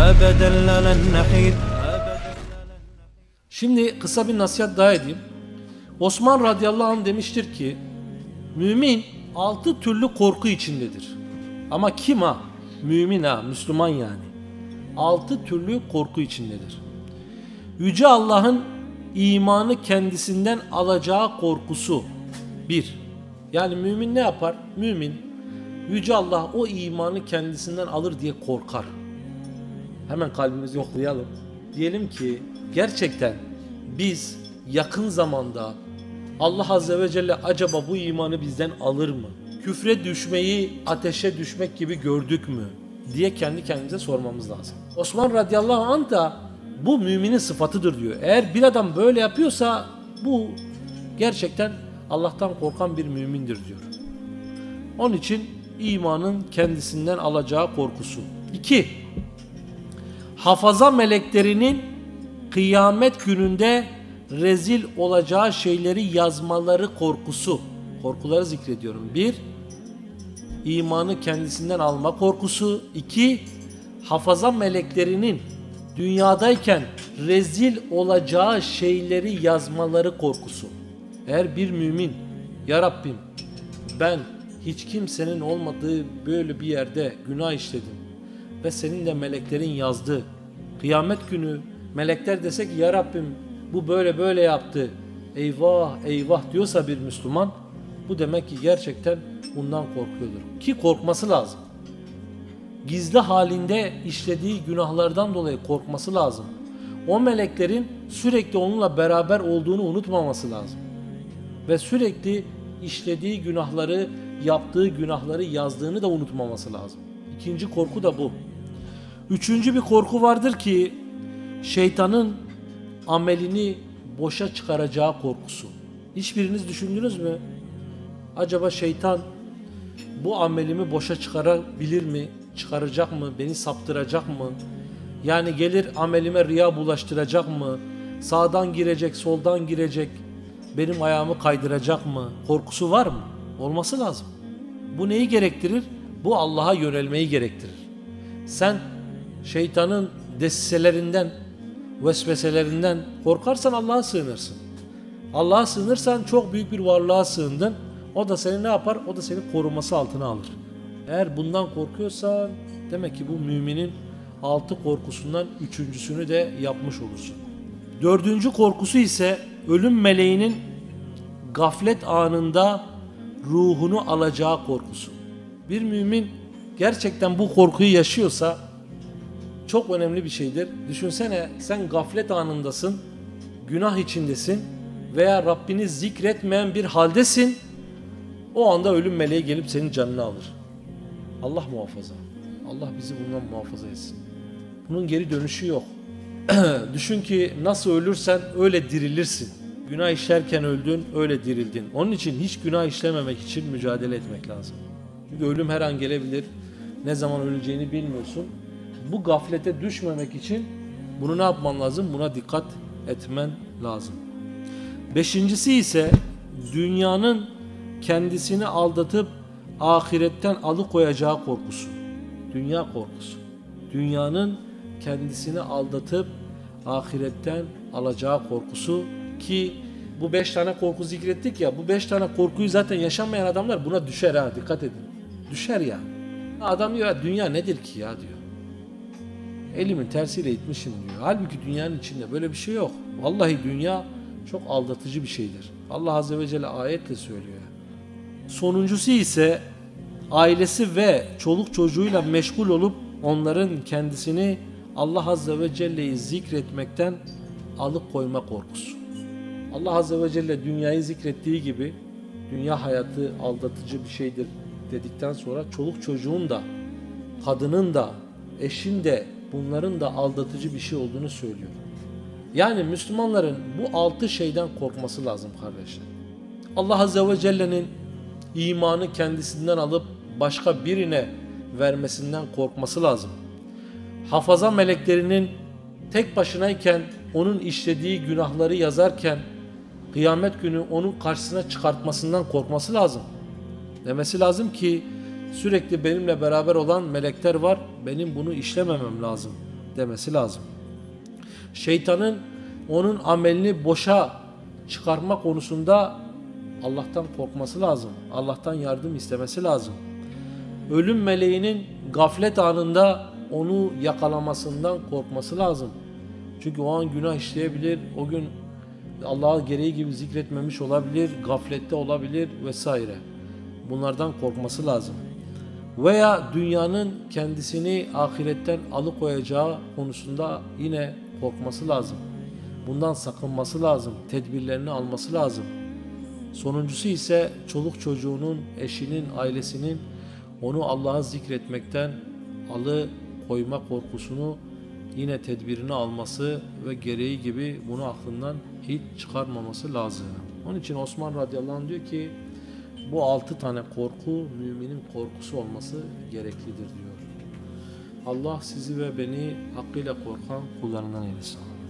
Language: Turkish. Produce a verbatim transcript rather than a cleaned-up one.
أبدا لن نحيد. Şimdi kısa bir nasihat daha edeyim. Osman radıyallahu anh demiştir ki, mümin altı türlü korku içindedir. Ama kim ha? Mümin ha, Müslüman yani. Altı türlü korku içindedir. Yüce Allah'ın imanı kendisinden alacağı korkusu. Bir. Yani mümin ne yapar? Mümin, Yüce Allah o imanı kendisinden alır diye korkar. Hemen kalbimizi yoklayalım. Diyelim ki gerçekten biz yakın zamanda Allah Azze ve Celle acaba bu imanı bizden alır mı? Küfre düşmeyi ateşe düşmek gibi gördük mü? Diye kendi kendimize sormamız lazım. Osman radıyallahu anh da bu müminin sıfatıdır diyor. Eğer bir adam böyle yapıyorsa bu gerçekten Allah'tan korkan bir mümindir diyor. Onun için imanın kendisinden alacağı korkusu. İki, hafaza meleklerinin kıyamet gününde rezil olacağı şeyleri yazmaları korkusu. Korkuları zikrediyorum. Bir, imanı kendisinden alma korkusu. İki, hafaza meleklerinin dünyadayken rezil olacağı şeyleri yazmaları korkusu. Eğer bir mümin, ya Rabbim ben hiç kimsenin olmadığı böyle bir yerde günah işledim ve senin de meleklerin yazdı. Kıyamet günü melekler dese ki ya Rabbim bu böyle böyle yaptı. Eyvah eyvah diyorsa bir Müslüman, bu demek ki gerçekten bundan korkuyordur. Ki korkması lazım. Gizli halinde işlediği günahlardan dolayı korkması lazım. O meleklerin sürekli onunla beraber olduğunu unutmaması lazım. Ve sürekli işlediği günahları, yaptığı günahları yazdığını da unutmaması lazım. İkinci korku da bu. Üçüncü bir korku vardır ki şeytanın amelini boşa çıkaracağı korkusu. Hiçbiriniz düşündünüz mü? Acaba şeytan bu amelimi boşa çıkarabilir mi? Çıkaracak mı? Beni saptıracak mı? Yani gelir amelime riya bulaştıracak mı? Sağdan girecek, soldan girecek, benim ayağımı kaydıracak mı? Korkusu var mı? Olması lazım. Bu neyi gerektirir? Bu Allah'a yönelmeyi gerektirir. Sen şeytanın desiselerinden, vesveselerinden korkarsan Allah'a sığınırsın. Allah'a sığınırsan çok büyük bir varlığa sığındın. O da seni ne yapar? O da seni koruması altına alır. Eğer bundan korkuyorsan demek ki bu müminin altı korkusundan üçüncüsünü de yapmış olursun. Dördüncü korkusu ise ölüm meleğinin gaflet anında ruhunu alacağı korkusu. Bir mümin gerçekten bu korkuyu yaşıyorsa çok önemli bir şeydir. Düşünsene, sen gaflet anındasın, günah içindesin veya Rabbini zikretmeyen bir haldesin. O anda ölüm meleği gelip senin canını alır. Allah muhafaza. Allah bizi bundan muhafaza etsin. Bunun geri dönüşü yok. Düşün ki nasıl ölürsen öyle dirilirsin. Günah işlerken öldün, öyle dirildin. Onun için hiç günah işlememek için mücadele etmek lazım. Çünkü ölüm her an gelebilir. Ne zaman öleceğini bilmiyorsun. Bu gaflete düşmemek için bunu ne yapman lazım? Buna dikkat etmen lazım. Beşincisi ise dünyanın kendisini aldatıp ahiretten alıkoyacağı korkusu. Dünya korkusu. Dünyanın kendisini aldatıp ahiretten alacağı korkusu ki bu beş tane korku zikrettik ya, bu beş tane korkuyu zaten yaşamayan adamlar buna düşer ha, dikkat edin. Düşer yani. Adam diyor ya, dünya nedir ki ya diyor. Elimin tersiyle itmişim diyor. Halbuki dünyanın içinde böyle bir şey yok. Vallahi dünya çok aldatıcı bir şeydir. Allah Azze ve Celle ayetle söylüyor. Sonuncusu ise ailesi ve çoluk çocuğuyla meşgul olup onların kendisini Allah Azze ve Celle'yi zikretmekten alıkoyma korkusu. Allah Azze ve Celle dünyayı zikrettiği gibi dünya hayatı aldatıcı bir şeydir dedikten sonra çoluk çocuğun da, kadının da, eşin de, bunların da aldatıcı bir şey olduğunu söylüyor. Yani Müslümanların bu altı şeyden korkması lazım kardeşler. Allah Azze ve Celle'nin imanı kendisinden alıp başka birine vermesinden korkması lazım. Hafaza meleklerinin tek başınayken onun işlediği günahları yazarken kıyamet günü onun karşısına çıkartmasından korkması lazım. Demesi lazım ki sürekli benimle beraber olan melekler var, benim bunu işlememem lazım. demesi lazım. Şeytanın onun amelini boşa çıkarma konusunda Allah'tan korkması lazım. Allah'tan yardım istemesi lazım. Ölüm meleğinin gaflet anında onu yakalamasından korkması lazım. Çünkü o an günah işleyebilir, o gün Allah'a gereği gibi zikretmemiş olabilir, gaflette olabilir vesaire. Bunlardan korkması lazım. Veya dünyanın kendisini ahiretten alıkoyacağı konusunda yine korkması lazım. Bundan sakınması lazım, tedbirlerini alması lazım. Sonuncusu ise çoluk çocuğunun, eşinin, ailesinin onu Allah'a zikretmekten alıkoyma korkusunu yine tedbirini alması ve gereği gibi bunu aklından hiç çıkarmaması lazım. Onun için Osman radıyallahu anh diyor ki bu altı tane korku müminin korkusu olması gereklidir diyor. Allah sizi ve beni hakkıyla korkan kullarından eylesin.